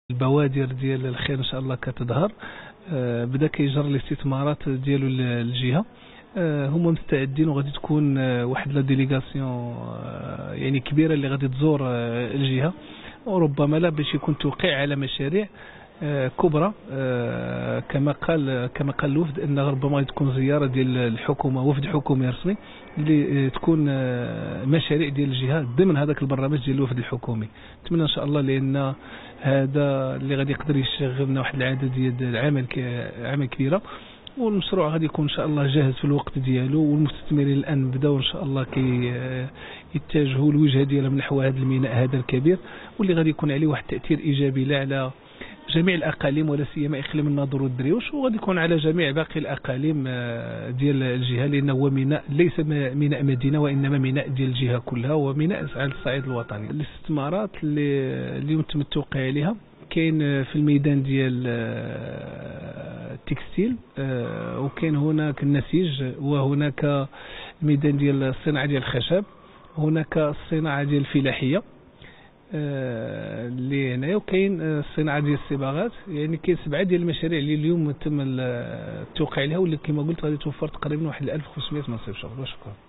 البوادر ديال الخير ان شاء الله كتظهر. بدا كيجر الاستثمارات ديالو الجهه. هما مستعدين وغادي تكون واحد لا ديليغاسيون يعني كبيره اللي غادي تزور الجهه، وربما لا باش يكون توقيع على مشاريع كبرى. كما قال الوفد ان ربما تكون زياره ديال الحكومه، وفد حكومي رسمي اللي تكون مشاريع ديال الجهه ضمن هذاك البرنامج ديال الوفد الحكومي. نتمنى ان شاء الله، لان هذا اللي غادي يقدر يشغلنا واحد العدد ديال عمل كبيره، والمشروع غادي يكون ان شاء الله جاهز في الوقت ديالو. والمستثمرين الان بداو ان شاء الله يتجهوا الوجهه ديالهم نحو هذا الميناء هذا الكبير، واللي غادي يكون عليه واحد التاثير ايجابي لا على جميع الاقاليم ولا سيما اقليم الناظور والدريوش، وغادي يكون على جميع باقي الاقاليم ديال الجهه، لانه هو ميناء ليس ميناء مدينه وانما ميناء ديال الجهه كلها، وميناء على الصعيد الوطني. الاستثمارات اللي يتم التوقيع عليها كاين في الميدان ديال التكستيل، وكاين هناك النسيج، وهناك الميدان ديال الصناعه ديال الخشب، هناك الصناعه ديال الفلاحيه اللي هنايا، وكاين الصناعه ديال الصباغات. يعني كاين 7 ديال المشاريع اللي اليوم تم التوقيع عليها، واللي كما قلت غادي توفر تقريبا واحد 1500 منصب شغل. وشكرا.